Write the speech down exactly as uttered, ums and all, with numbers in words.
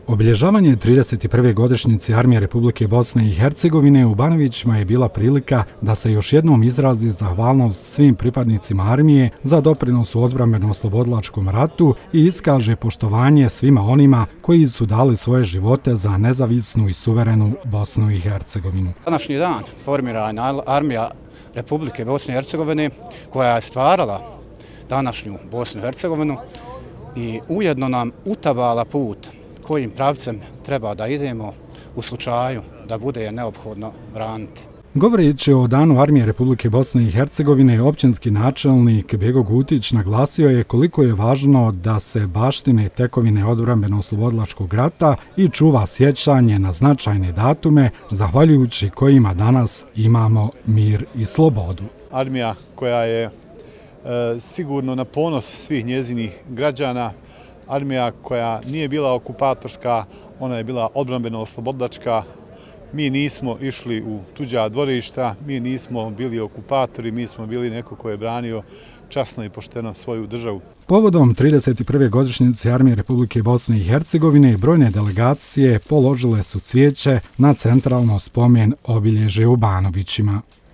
Obilježavanje trideset prve godišnjice Armije Republike Bosne i Hercegovine u Banovićima je bila prilika da se još jednom izrazi zahvalnost svim pripadnicima armije za doprinos u odbrambeno-oslobodilačkom ratu i iskaže poštovanje svima onima koji su dali svoje živote za nezavisnu i suverenu Bosnu i Hercegovinu. Današnji dan formirana Armija Republike Bosne i Hercegovine koja je stvarala današnju Bosnu i Hercegovinu i ujedno nam utavala put kojim pravcem treba da idemo u slučaju da bude je neophodno braniti. Govoreći o Danu Armije Republike Bosne i Hercegovine, općinski načelnik Bego Gutić naglasio je koliko je važno da se baštine tekovine odbrambeno-oslobodilačkog rata i čuva sjećanje na značajne datume, zahvaljujući kojima danas imamo mir i slobodu. Armija koja je e, sigurno na ponos svih njezinih građana, armija koja nije bila okupatorska, ona je bila odbrambeno-oslobodilačka. Mi nismo išli u tuđa dvorišta, mi nismo bili okupatori, mi smo bili neko ko je branio časno i pošteno svoju državu. Povodom trideset prve godišnjice Armije Republike Bosne i Hercegovine brojne delegacije položile su cvijeće na centralno spomen obilježje u Banovićima.